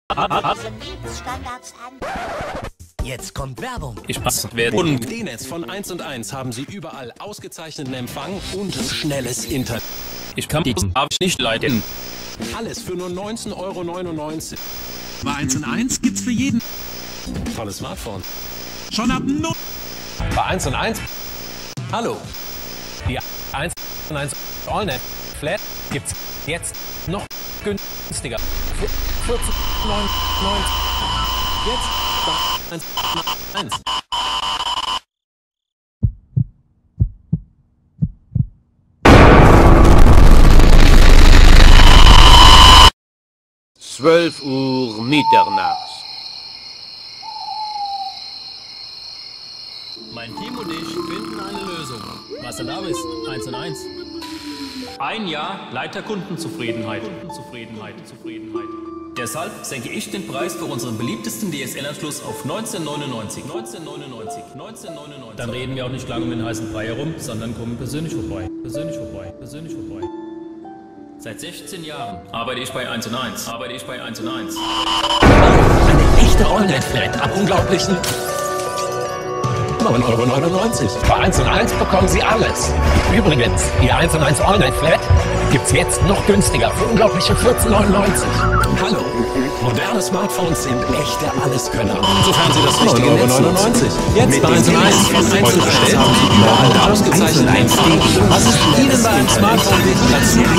Lebensstandards an. Jetzt kommt Werbung. Ich passe. Und D-Netz von 1&1 haben Sie überall ausgezeichneten Empfang und schnelles Internet. ich kann die nicht leiden. Alles für nur 19,99 €. Bei 1&1 gibt's für jeden. Tolles Smartphone. Schon ab 0. Bei 1&1. Hallo. Die 1&1 AllNet Flat gibt's jetzt noch günstiger. 14,99. Jetzt bei 1&1. Uhr Mitternachts. Mein Team und ich finden eine Lösung. Marcel Davis, 1&1. Ein Jahr Leiter Kundenzufriedenheit. Deshalb senke ich den Preis für unseren beliebtesten DSL-Anschluss auf 19,99. Dann reden wir auch nicht lange um den heißen Brei herum, sondern kommen persönlich vorbei. Seit 16 Jahren arbeite ich bei 1&1. Eine echte AllNet-Flat ab unglaublichen 9,99 €. Bei 1&1 bekommen Sie alles. Übrigens, die 1&1 AllNet-Flat gibt's jetzt noch günstiger für unglaubliche 14,99 €. Hallo. Moderne Smartphones sind echte Alleskönner. Sofern Sie das richtige Netz nutzen. Jetzt bei 1&1 von 1&1 haben Sie überall ausgezeichnete Empfang. Was ist Ihnen bei einem Smartphone wichtig?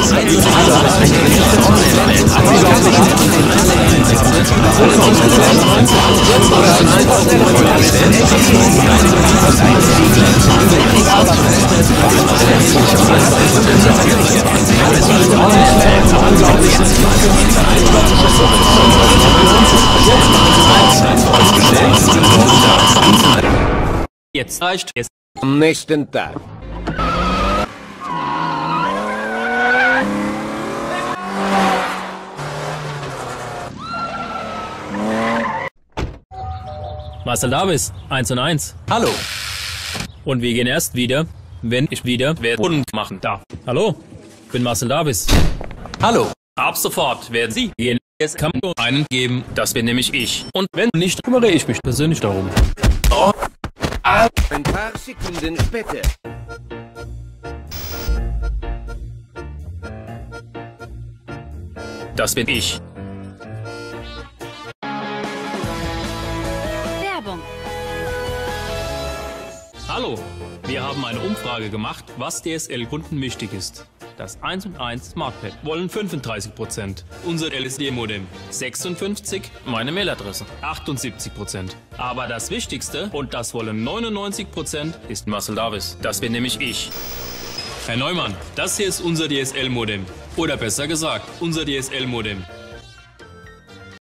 Jetzt reicht es. Am nächsten Tag. Marcel Davis, 1&1. Hallo. Und wir gehen erst wieder, wenn ich wieder Werbung machen darf. Hallo, ich bin Marcel Davis. Hallo. Ab sofort werden Sie gehen. Es kann nur einen geben, das bin nämlich ich. Und wenn nicht, kümmere ich mich persönlich darum. Oh. Ein paar Sekunden später. Das bin ich. Werbung. Hallo, wir haben eine Umfrage gemacht, was DSL-Kunden wichtig ist. Das 1&1 SmartPad wollen 35%. Unser LSD-Modem 56%. Meine Mailadresse 78%. Aber das Wichtigste, und das wollen 99%, ist Marcel Davis. Das bin nämlich ich. Herr Neumann, das hier ist unser DSL-Modem. Oder besser gesagt, unser DSL-Modem.